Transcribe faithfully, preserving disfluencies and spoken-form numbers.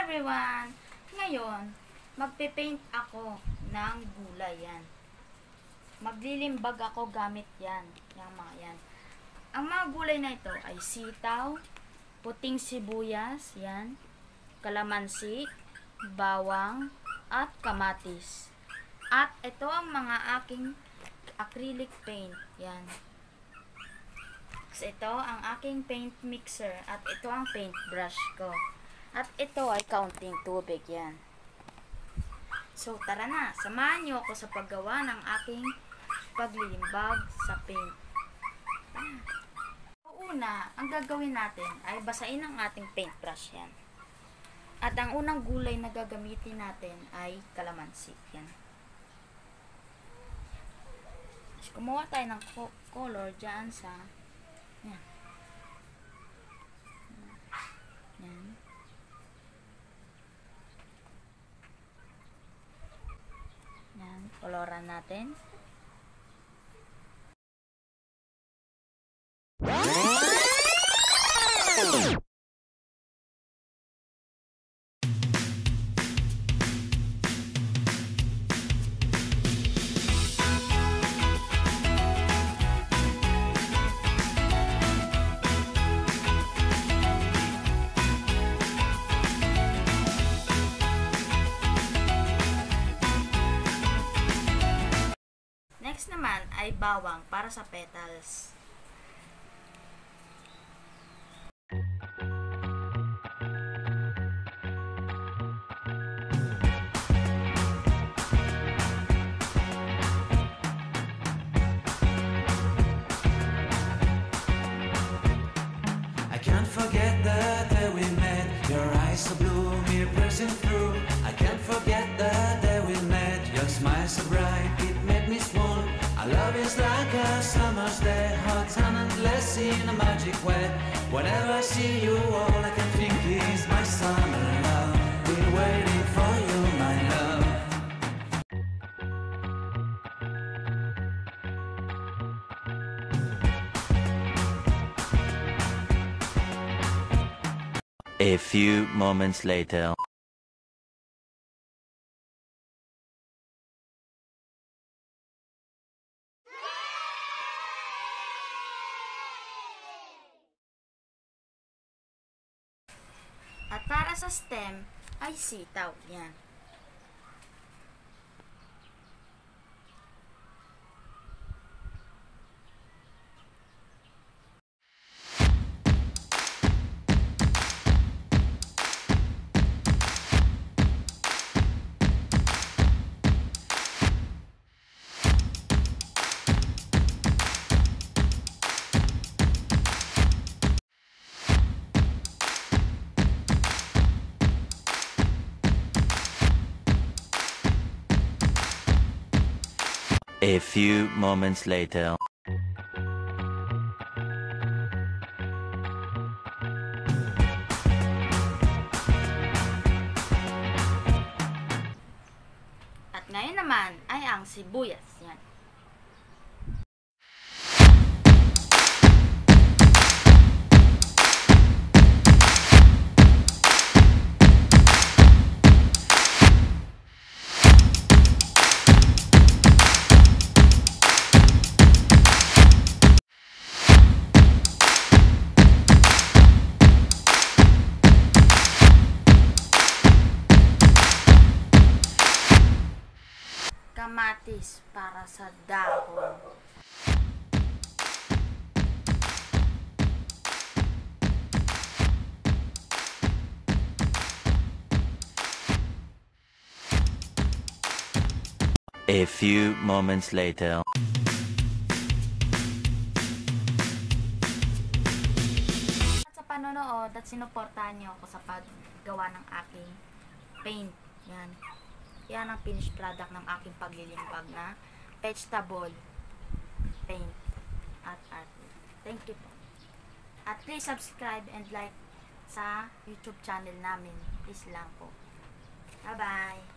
everyone! Ngayon, magpe-paint ako ng gulay yan. Maglilimbag ako gamit yan. Yung mga yan. Ang mga gulay na ito ay sitaw, puting sibuyas, yan, calamansi, bawang, at kamatis. At ito ang mga aking acrylic paint. Yan. So, ito ang aking paint mixer at ito ang paint brush ko. At ito ay kaunting tubig. Yan. So, tara na. Samahan niyo ako sa paggawa ng aking paglilimbag sa paint. Una, ang gagawin natin ay basain ang ating paintbrush yan. At ang unang gulay na gagamitin natin ay calamansi. Yan. So, kumuha tayo ng color dyan sa yan. Yan. Yan. Koloran natin. Next naman ay bawang para sa petals. I can't forget the day we met. Your eyes so blue, me piercing through. I can't forget the day we met. Your smile so bright, it made me swoon. Our love is like a summer's day, hot and endless in a magic way. Whenever I see you, all I can think is my summer love. Been waiting for you, my love. A few moments later. At para sa stem ay sitaw. Yan. A few moments later. At ngayon naman ay ang sibuyas. Yan. Kamatis para sa dahon. A few moments later. At sa panonood at sinuportahan niyo ako sa paggawa ng aking paint. Yan. Yan ang finished product ng aking paglilimbag na vegetable paint at art. Thank you po. At please subscribe and like sa YouTube channel namin. Please lang po. Bye-bye!